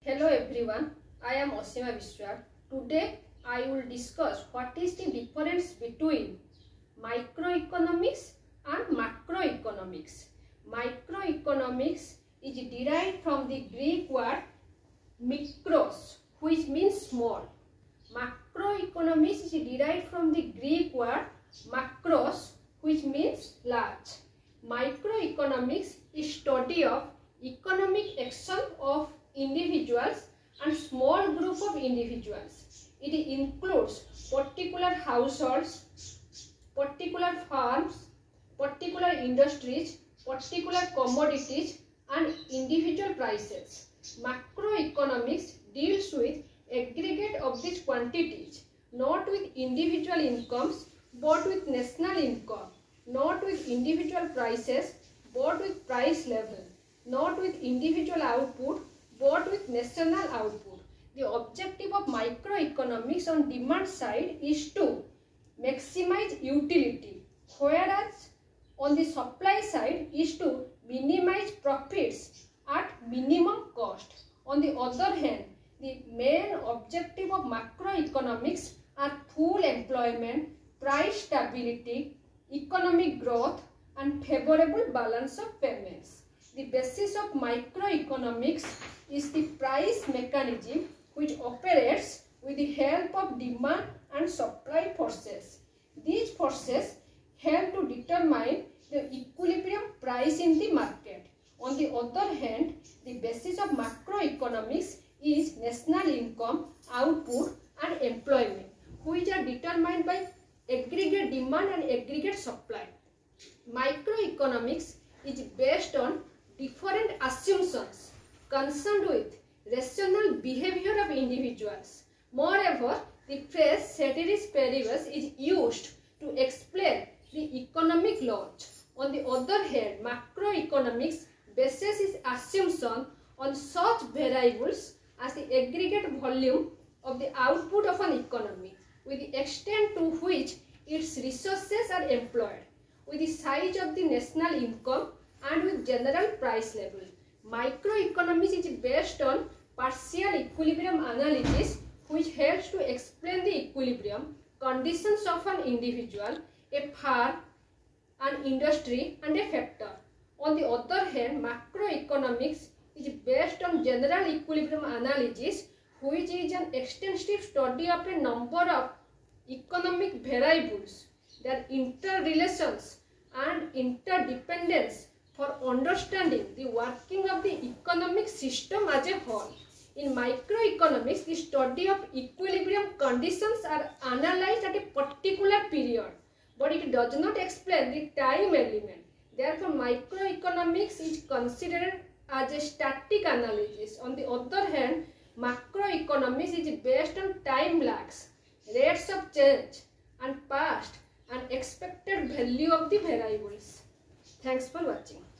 Hello everyone, I am Asima Biswar. Today I will discuss what is the difference between microeconomics and macroeconomics. Microeconomics is derived from the Greek word mikros, which means small. Macroeconomics is derived from the Greek word makros, which means large. Microeconomics is study of economic action of individuals and small group of individuals. It includes particular households, particular farms, particular industries, particular commodities and individual prices. Macroeconomics deals with aggregate of these quantities, not with individual incomes but with national income, not with individual prices but with price level, not with individual output but with national output. The objective of microeconomics on demand side is to maximize utility, whereas on the supply side is to minimize profits at minimum cost. On the other hand, the main objective of macroeconomics are full employment, price stability, economic growth and favorable balance of payments. The basis of microeconomics is the price mechanism which operates with the help of demand and supply forces. These forces help to determine the equilibrium price in the market. On the other hand, the basis of macroeconomics is national income, output and employment, which are determined by aggregate demand and aggregate supply. Microeconomics is based on different assumptions concerned with rational behavior of individuals. Moreover, the phrase ceteris paribus is used to explain the economic laws. On the other hand, macroeconomics bases its assumption on such variables as the aggregate volume of the output of an economy, with the extent to which its resources are employed, with the size of the national income and with general price level. Microeconomics is based on partial equilibrium analysis, which helps to explain the equilibrium conditions of an individual, a farm, an industry and a factor. On the other hand, macroeconomics is based on general equilibrium analysis, which is an extensive study of a number of economic variables, their interrelations and interdependence for understanding the working of the economic system as a whole. In microeconomics, the study of equilibrium conditions are analyzed at a particular period, but it does not explain the time element. Therefore, microeconomics is considered as a static analysis. On the other hand, macroeconomics is based on time lags, rates of change and past and expected value of the variables. Thanks for watching.